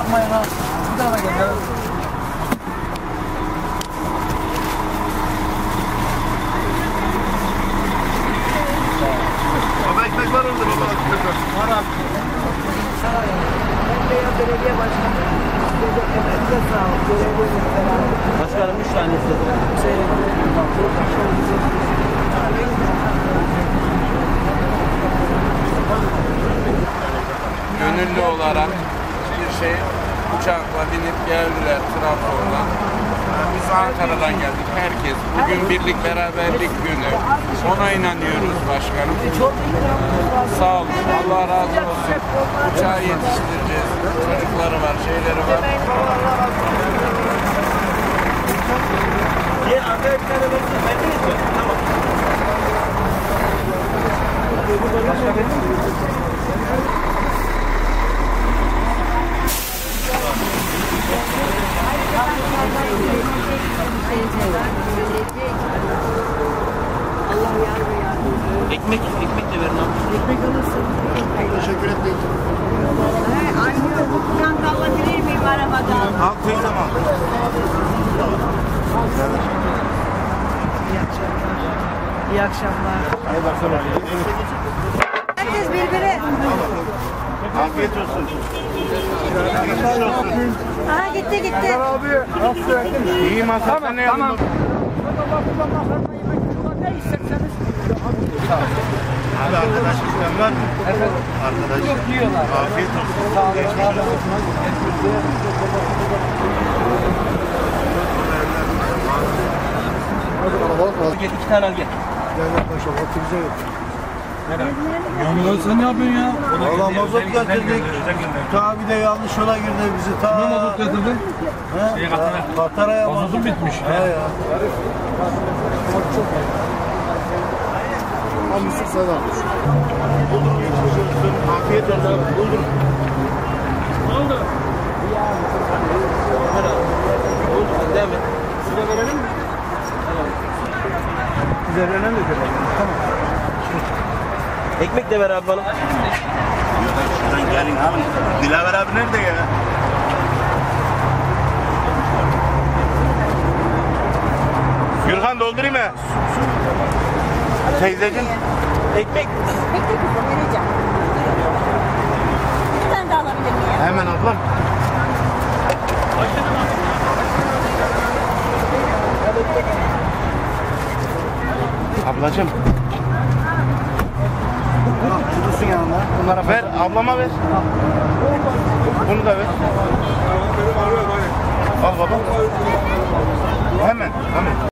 Yapmayın ha. Bir daha gel. Baba ekmek var orada baba. Var abi. Belediye başkanı. Size sağ ol. Görevleriniz beraber. Başkanım 3 tane istedim. Gönüllü olarak bir uçakla binip geldiler Trabzon'dan. Biz Ankara'dan geldik. Herkes. Bugün birlik beraberlik günü. Ona inanıyoruz başkanım. Sağ olun. Allah razı olsun. Uçağı yetiştireceğiz. Çocukları var, şeyleri var. Diğer arkadaşlarla verdiniz mi? Tamam. Ekmek de verin abi. Ekmek alırsın. Teşekkür ederim. Anne bu çanta alabilir miyim arabadan? Al teyzem al. İyi akşamlar. Hayırlı akşamlar. Herkes birbiri. Afiyet olsun. Aha gitti. Abi nasıl? İyi masada ne yapalım? Abi arkadaş isteyen var mı? Evet. Arkadaş. Çok yiyorlar. Afiyet olsun. Sağ olun. Var olsun. Gel 2 tane al gel. Gel maşallah bize yok. Ya sen ne yapıyorsun ya? Valla mazot getirdik. Ta bir de yanlış yola girdi bizi. Ta Ne mazot getirdin? Katara'ya Mazotun bitmiş. He ya. Hamısı sana. Afiyet olsun. Buldum. Oldu. Değil mi? Size verelim mi? Size verelim mi? Tamam. Ekmek de ver abi bana. Şuradan gelin alın. Dilaver abi nerede ya? Gürkan doldurayım mı? Teyzeciğim. Ekmek. Bekle kızım vereceğim. Bir tane daha alabilir miyim? Hemen ablam. Ablacığım. Şurusun yanına. Bunlara ver, ablama ver. Bunu da ver. Al baba. Hemen.